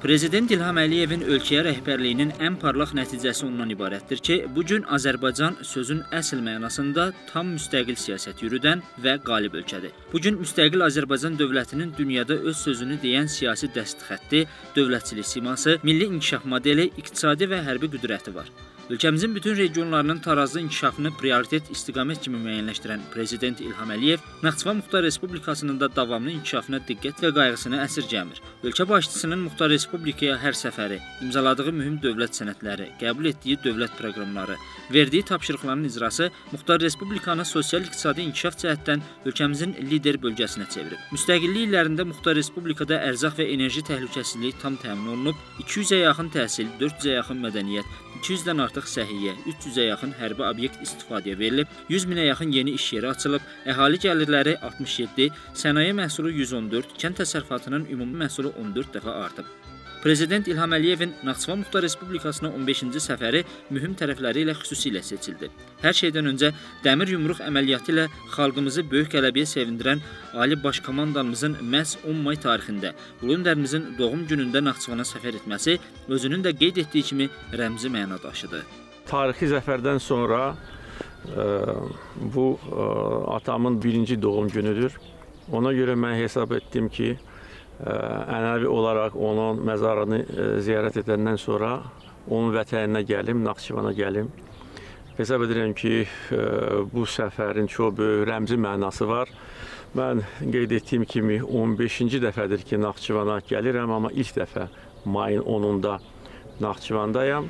Prezident İlham Əliyevin ölkəyə rəhbərliyinin ən parlaq nəticəsi ondan ibarətdir ki, bu gün Azərbaycan sözün əsl mənasında tam müstəqil siyasət yürüdən və qalib ölkədir. Bu gün müstəqil Azərbaycan dövlətinin dünyada öz sözünü deyən siyasi dəstxətti, dövlətçilik siması, milli inkişaf modeli, iqtisadi və hərbi qüdrəti var. Ölkəmizin bütün regionlarının tarazlı inkişafını prioritet istiqamət kimi müəyyənləşdirən Prezident İlham Əliyev Naxçıvan Muxtar Respublikasının da davamlı inkişafına diqqət və qayğısını əsirgəmir. Ölkə başçısının Muxtar Respublikaya hər səfəri, imzaladığı mühüm dövlət sənədləri, qəbul etdiyi dövlət proqramları, verdiyi tapşırıqların icrası Muxtar Respublikanı sosial-iqtisadi inkişaf cəhətdən ölkəmizin lider bölgəsinə çevirib. Müstəqillik illərində Muxtar Respublikada ərzaq və enerji təhlükəsizliyi tam təmin olunub, 200-ə yaxın təhsil, 400-ə yaxın mədəniyyət, 200-dən artıq səhiyyə, 300-ə yaxın hərbi obyekt istifadəyə verilib, 100 minə yaxın yeni iş yeri açılıb, əhali gəlirləri 67, sənaye məhsulu 114, kənd təsərrüfatının ümumi məhsulu 14 dəfə artıb. Prezident İlham Əliyevin Naxçıvan Muxtar Respublikasına 15-ci səfəri mühüm tərəfləri ilə xüsusilə seçildi. Hər şeydən öncə dəmir yumruq əməliyyatı ilə xalqımızı böyük qələbəyə sevindirən Ali Baş Komandanımızın məhz 10 may tarixində Ulu Öndərimizin doğum günündə Naxçıvana səfər etməsi özünün də qeyd etdiyi kimi rəmzi məna daşıdı. Tarixi zəfərdən sonra bu atamın birinci doğum günüdür. Ona görə mən hesab etdim ki, ənəvi olaraq onun məzarını ziyarət edəndən sonra onun vətəninə gəlim, Naxçıvana gəlim. Hesab edirəm ki, bu səfərin çox böyük rəmzi mənası var. Mən qeyd etdiyim kimi 15-ci dəfədir ki, Naxçıvana gəlirəm, amma ilk dəfə mayın 10-unda Naxçıvandayam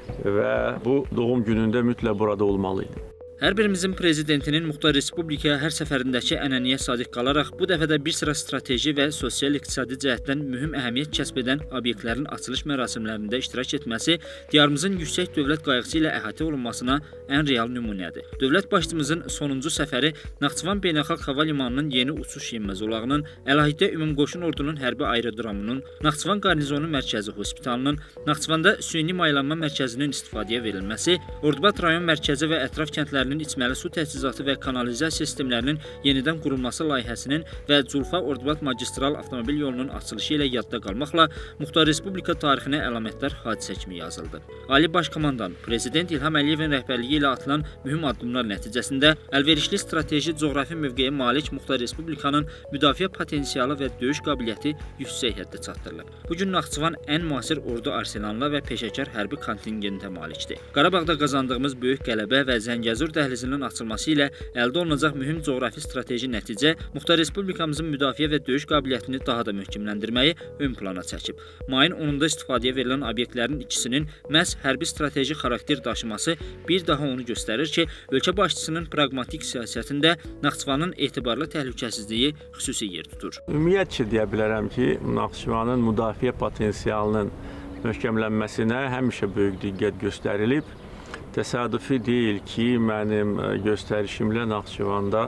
və bu doğum günündə mütləq burada olmalıydım. Hər birimizin prezidentinin Muxtar Respublikaya hər səfərindəki ənənəyə sadiq qalaraq bu dəfə də bir sıra strateji və sosial-iqtisadi cəhətdən mühüm əhəmiyyət kəsb edən obyektlərin açılış mərasimlərində iştirak etməsi diyarımızın yüksək dövlət qayğısı ilə əhatə olunmasına ən real nümunədir. Dövlət başçımızın sonuncu səfəri Naxçıvan Beynəlxalq Hava Limanının yeni uçuş yenmə zolağının, əlahiddə ümumqoşun ordunun hərbi aerodromunun, Naxçıvan Qarnizonu Mərkəzi Hospitalının, Naxçıvanda süni maylanma mərkəzinin istifadəyə verilməsi, Ordubad rayon mərkəzi və ətraf kəndlərinin içməli su təchizatı və kanalizasiya sistemlərinin yenidən qurulması layihəsinin və Culfa-Ordubad magistral avtomobil yolunun açılışı ilə yadda qalmaqla Muxtar Respublika tarixinə əlamətdar hadisə kimi yazıldı. Ali Baş Komandan Prezident İlham Əliyevin rəhbərliyi ilə atılan mühüm addımlar nəticəsində əlverişli strateji coğrafi mövqeyə malik Muxtar Respublikanın müdafiə potensialı və döyüş qabiliyyəti yüksək həddə çatdırılıb. Bu gün Naxçıvan ən müasir ordu arsenalına və peşəkar hərbi kontingentə malikdir. Qarabağda qazandığımız böyük qələbə və Zəngəzur dəhlizinin açılması ilə əldə olunacaq mühüm coğrafi strateji nəticə Muxtar Respublikamızın müdafiə və döyüş qabiliyyətini daha da möhkəmləndirməyi ön plana çəkib. Mayın 10-da istifadəyə verilən obyektlərin ikisinin məhz hərbi strateji xarakter daşıması bir daha onu göstərir ki, ölkə başçısının praqmatik siyasətində Naxçıvanın etibarlı təhlükəsizliyi xüsusi yer tutur. Ümumiyyətcə deyə bilərəm ki, Naxçıvanın müdafiə potensialının möhkəmlənməsinə həmişə böyük diqqət göstərilib. Təsadüfi deyil ki, mənim göstərişimlə Naxçıvanda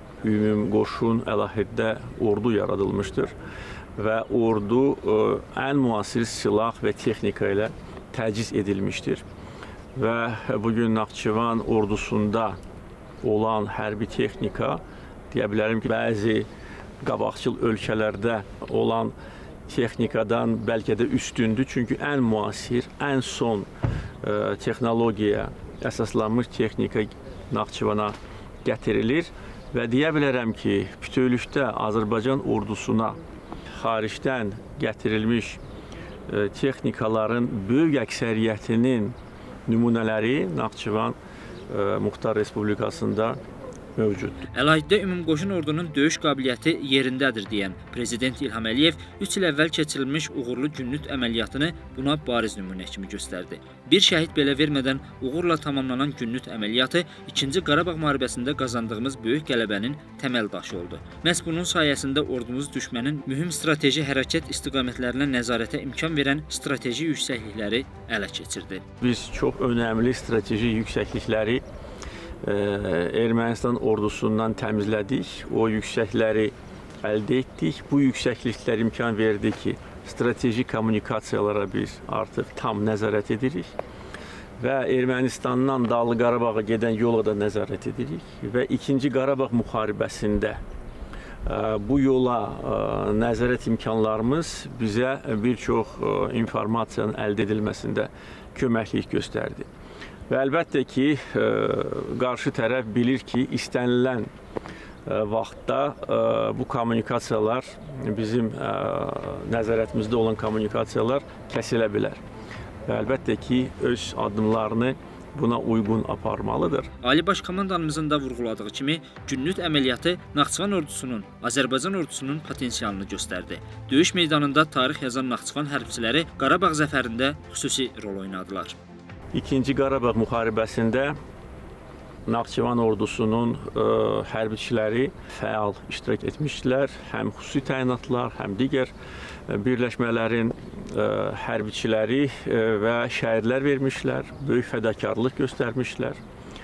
ümumqoşun əlahiddə ordu yaradılmışdır və ordu ən müasir silah və texnika ilə təchiz edilmişdir. Və bugün Naxçıvan ordusunda olan hərbi texnika, deyə bilərəm ki, bəzi qabaqcıl ölkələrdə olan texnikadan bəlkə də üstündür. Çünki ən müasir, ən son texnologiyaya əsaslanmış texnika Naxçıvana gətirilir və deyə bilərəm ki, bütövlükdə Azərbaycan ordusuna xaricdən gətirilmiş texnikaların böyük əksəriyyətinin nümunələri Naxçıvan Muxtar Respublikasında mövcuddur. Əlahiddə ümumqoşun ordunun döyüş qabiliyyəti yerindədir deyən Prezident İlham Əliyev 3 il əvvəl keçirilmiş uğurlu Günnüt əməliyyatını buna bariz nümunə kimi göstərdi. Bir şəhid belə vermədən uğurla tamamlanan Günnüt əməliyyatı 2-ci Qarabağ müharibəsində qazandığımız böyük qələbənin təməl daşı oldu. Məhz bunun sayəsində ordumuz düşmənin mühüm strateji hərəkət istiqamətlərinə nəzarətə imkan verən strateji yüksəklikləri ələ keçirdi. Biz çox önəmli strateji yüksəklikləri Ermənistan ordusundan təmizlədik, o yüksəkləri əldə etdik. Bu yüksəkliklər imkan verdi ki, strateji kommunikasiyalara biz artıq tam nəzarət edirik və Ermənistandan Dağlıq Qarabağa gedən yola da nəzarət edirik və 2-ci Qarabağ müharibəsində bu yola nəzarət imkanlarımız bizə bir çox informasiyanın əldə edilməsində köməklik göstərdi. Və əlbəttə ki, qarşı tərəf bilir ki, istənilən vaxtda bu kommunikasiyalar, bizim nəzarətimizdə olan kommunikasiyalar kəsilə bilər. Və əlbəttə ki, öz addımlarını buna uyğun aparmalıdır. Ali Baş Komandanımızın da vurğuladığı kimi, Günnüt əməliyyatı Naxçıvan ordusunun, Azərbaycan ordusunun potensialını göstərdi. Döyüş meydanında tarix yazan Naxçıvan hərbçiləri Qarabağ zəfərində xüsusi rol oynadılar. İkinci Qarabağ müharibəsində Naxçıvan ordusunun hərbçiləri fəal iştirak etmişdilər. Həm xüsusi təyinatlar, həm digər birləşmələrin hərbçiləri və şəhidlər vermişlər, böyük fədakarlıq göstərmişlər.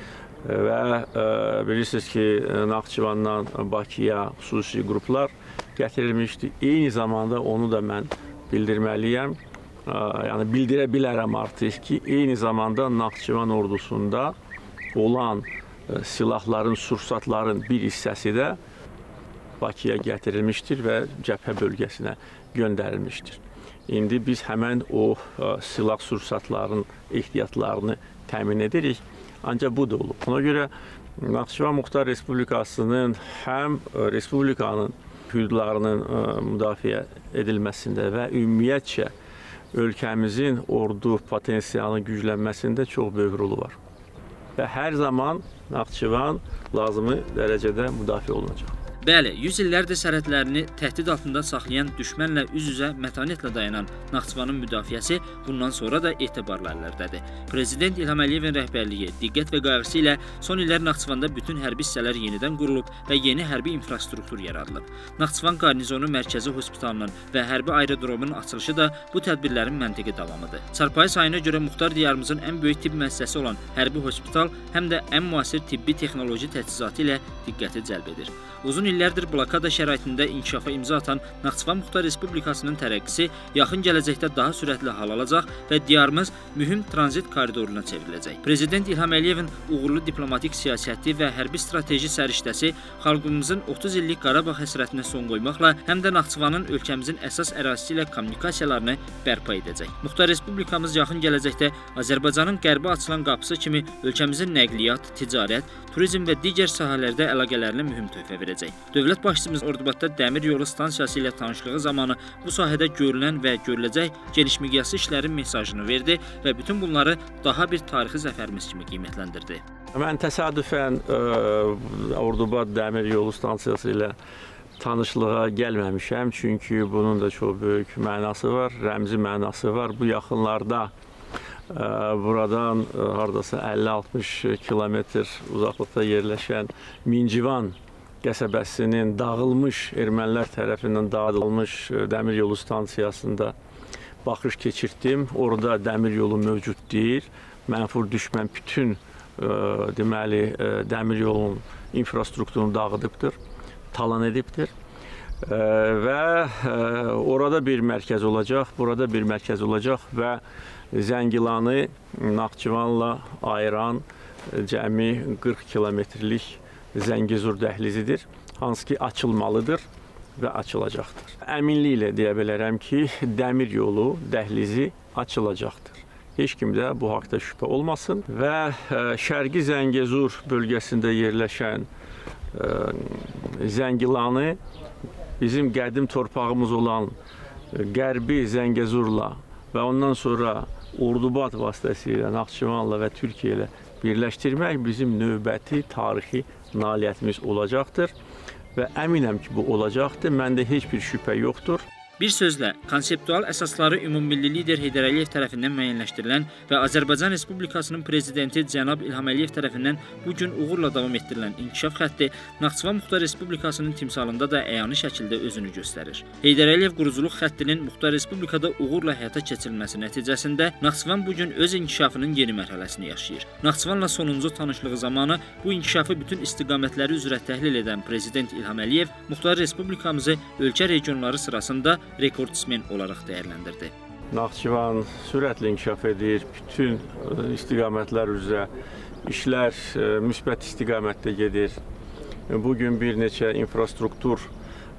Və bilirsiniz ki, Naxçıvandan Bakıya xüsusi qruplar gətirilmişdi. Eyni zamanda onu da mən bildirməliyəm. Yəni bildirə bilərəm artıq ki, eyni zamanda Naxçıvan ordusunda olan silahların, sursatların bir hissəsi də Bakıya gətirilmişdir və cəbhə bölgəsinə göndərilmişdir. İndi biz həmən o silah sursatların ehtiyatlarını təmin edirik. Ancaq bu da olub. Ona görə Naxçıvan Muxtar Respublikasının həm Respublikanın hüdudlarının müdafiə edilməsində və ümumiyyətcə ölkəmizin ordu potensialının güclənməsində çox böyük rolu var. Və hər zaman Naxçıvan lazımi dərəcədə müdafiə olunacaq. Bəli, 100 illərdir sərhədlərini təhdid altında saxlayan düşmənlə üz-üzə mətanətlə dayanan Naxçıvanın müdafiəsi bundan sonra da etibarlı əllərdədir. Prezident İlham Əliyevin rəhbərliyi, diqqət və qayğısı ilə son illər Naxçıvanda bütün hərbi hissələr yenidən qurulub və yeni hərbi infrastruktur yaradılıb. Naxçıvan qarnizonu mərkəzi hospitalının və hərbi aerodromun açılışı da bu tədbirlərin məntiqi davamıdır. Çarpayı sayına görə Muxtar diyarımızın ən böyük tibb müəssisəsi olan hərbi hospital həm də ən müasir tibbi texnoloji təchizatı ilə diqqəti cəlb edir. Uzun illərdir blokada şəraitində inkişafa imza atan Naxçıvan Muxtar Respublikasının tərəqqisi yaxın gələcəkdə daha sürətli hal alacaq və diyarımız mühüm tranzit koridoruna çevriləcək. Prezident İlham Əliyevin uğurlu diplomatik siyasəti və hərbi strateji səriştəsi xalqımızın 30 illik Qarabağ həsrətinə son qoymaqla həm də Naxçıvanın ölkəmizin əsas ərazisi ilə kommunikasiyalarını bərpa edəcək. Muxtar Respublikamız yaxın gələcəkdə Azərbaycanın qərbə açılan qapısı kimi ölkəmizin nəqliyyat, ticarət, turizm və digər sahələrdə əlaqələrinə mühüm töhfə verəcək. Dövlət başçımız Ordubadda dəmir yolu stansiyası ilə tanışlığı zamanı bu sahədə görülən və görüləcək geniş miqyaslı işlərin mesajını verdi və bütün bunları daha bir tarixi zəfərimiz kimi qiymətləndirdi. Mən təsadüfən Ordubad dəmir yolu stansiyası ilə tanışlığa gəlməmişəm, çünki bunun da çox böyük mənası var, rəmzi mənası var. Bu yaxınlarda buradan hardasa 50-60 kilometr uzaqlıqda yerləşən Mincivan qəsəbəsinin dağılmış, ermənilər tərəfindən dağıdılmış dəmir yolu stansiyasında baxış keçirtdim. Orada dəmir yolu mövcud deyil. Mənfur düşmən bütün deməli dəmir yolunun infrastrukturunu dağıdıbdır, talan edibdir. Və orada bir mərkəz olacaq, burada bir mərkəz olacaq və Zəngilanı Naxçıvanla ayıran cəmi 40 kilometrlik Zəngəzur dəhlizidir, hansı ki açılmalıdır və açılacaqdır. Əminliklə deyə bilərəm ki, dəmir yolu dəhlizi açılacaqdır. Heç kimdə bu haqda şübhə olmasın və Şərqi Zəngəzur bölgəsində yerləşən Zəngilanı bizim qədim torpağımız olan Qərbi Zəngəzurla və ondan sonra Ordubad vasitəsilə Naxçıvanla və Türkiyə ilə birləşdirmək bizim növbəti tarixi nailiyyətimiz olacaqdır və əminəm ki, bu olacaqdır. Məndə heç bir şübhə yoxdur. Bir sözlə, konseptual əsasları ümumilli lider Heydər Əliyev tərəfindən müəyyənləşdirilən və Azərbaycan Respublikasının prezidenti cənab İlham Əliyev tərəfindən bu gün uğurla davam etdirilən inkişaf xətti Naxçıvan Muxtar Respublikasının timsalında da əyani şəkildə özünü göstərir. Heydər Əliyev quruculuq xəttinin Muxtar Respublikada uğurla həyata keçirilməsi nəticəsində Naxçıvan bu gün öz inkişafının yeni mərhələsini yaşayır. Naxçıvanla sonuncu tanışlığı zamanı bu inkişafı bütün istiqamətləri üzrə təhlil edən Prezident İlham Əliyev Muxtar Respublikamızı ölkə regionları sırasında rekordsmen olaraq dəyərləndirdi. Naxçıvan sürətlə inkişaf edir, bütün istiqamətlər üzrə işlər müsbət istiqamətdə gedir. Bugün bir neçə infrastruktur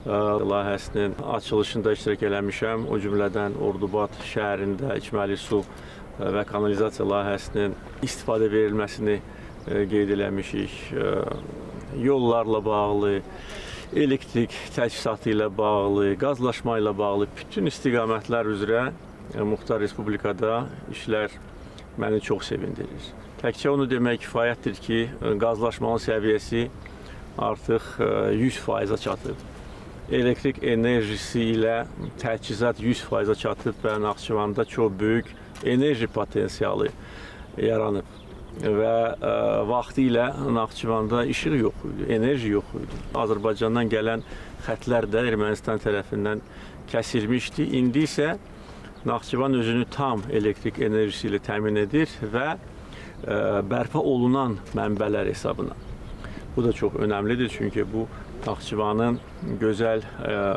layihəsinin açılışında iştirak eləmişəm. O cümlədən Ordubad şəhərində içməli su və kanalizasiya layihəsinin istifadə verilməsini qeyd eləmişik. Yollarla bağlı, elektrik təchizatı ilə bağlı, qazlaşma ilə bağlı bütün istiqamətlər üzrə Muxtar Respublikada işlər məni çox sevindirir. Təkcə onu demək kifayətdir ki, qazlaşmanın səviyyəsi artıq 100%-a çatıb. Elektrik enerjisi ilə təchizat 100%-a çatıb və Naxçıvanda çox böyük enerji potensialı yaranıb. Və vaxtilə Naxçıvanda işıq yox idi, enerji yox idi. Azərbaycandan gələn xətlər də Ermənistan tərəfindən kəsilmişdi. İndi isə Naxçıvan özünü tam elektrik enerjisi ilə təmin edir və bərpa olunan mənbələr hesabına. Bu da çox önəmlidir, çünki bu Naxçıvanın gözəl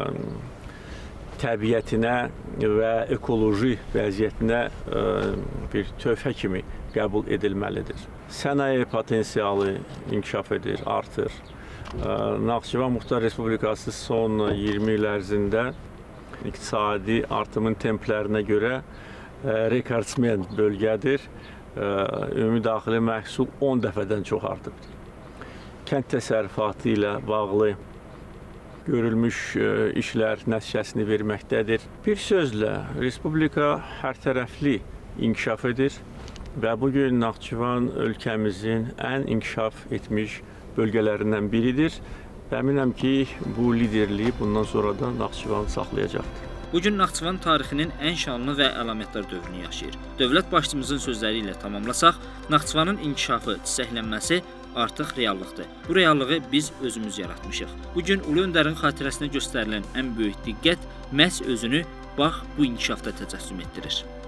təbiətinə və ekoloji vəziyyətinə bir töhfə kimi qəbul edilməlidir. Sənaye potensialı inkişaf edir, artır. Naxçıvan Muxtar Respublikası son 20 il ərzində iqtisadi artımın templərinə görə rekordsmen bölgədir. Ümumi daxili məhsul 10 dəfədən çox artıbdır. Kənd təsərrüfatı ilə bağlı görülmüş işlər nəticəsini verməkdədir. Bir sözlə, Respublika hərtərəfli inkişaf edir və bugün Naxçıvan ölkəmizin ən inkişaf etmiş bölgələrindən biridir. Əminəm ki, bu liderliyi bundan sonra da Naxçıvan saxlayacaqdır. Bugün Naxçıvan tarixinin ən şanlı və əlamətdar dövrünü yaşayır. Dövlət başçımızın sözləri ilə tamamlasaq, Naxçıvanın inkişafı, çiçəklənməsi artıq reallıqdır. Bu reallığı biz özümüz yaratmışıq. Bugün Ulu Öndərin xatirəsinə göstərilən ən böyük diqqət məhz özünü bax bu inkişafda təcəssüm etdirir.